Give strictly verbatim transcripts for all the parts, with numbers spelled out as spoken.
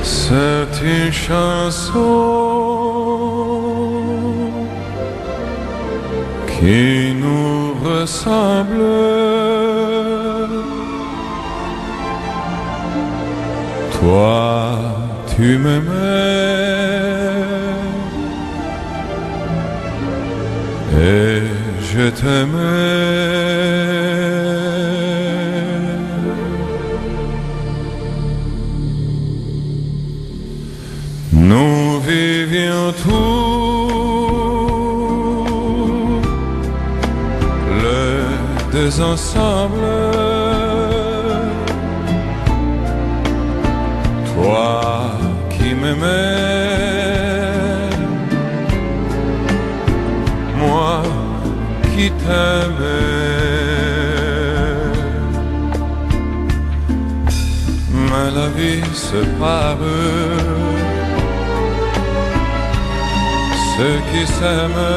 C'est une chanson qui nous ressemble. Toi, tu m'aimais et je t'aimais. Nous vivions tous les deux ensemble. Toi qui m'aimais, moi qui t'aimais. Mais la vie sépare ceux qui s'aiment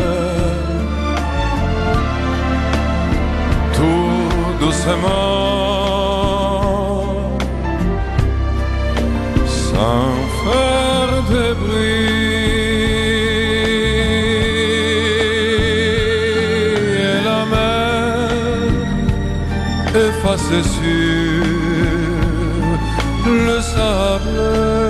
tout doucement, sans faire de bruit. Et la mer effacée sur le sable,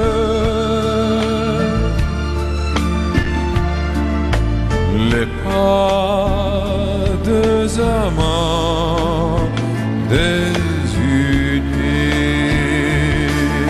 les pas deux amants désunis.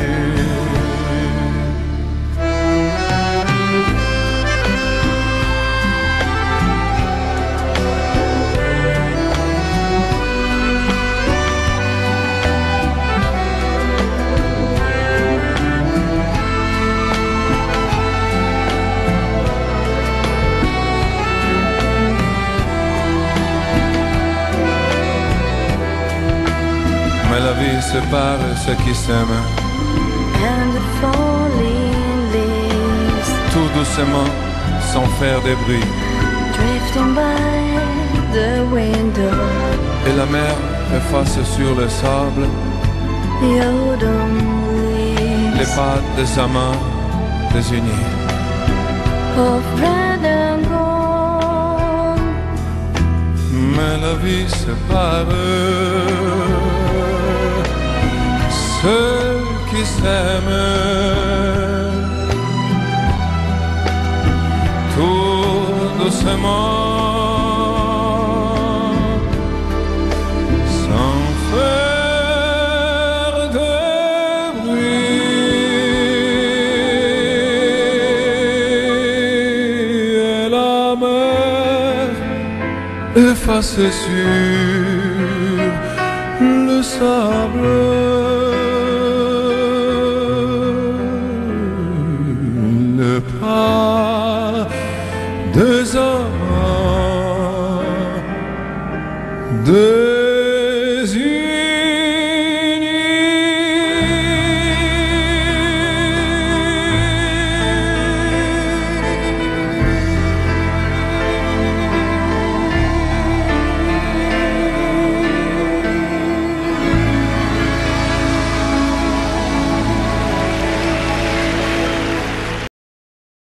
Mais la vie sépare ceux qui s'aiment and the falling leaves tout doucement, sans faire de bruit. drifting by the window. Et la mer efface sur le sable The autumn les leaves pas des amants désunis. of red and gold. Mais la vie sépare ceux qui s'aiment tout doucement, sans faire de bruit. Et la mer effacée sur le sable, le pas des amants de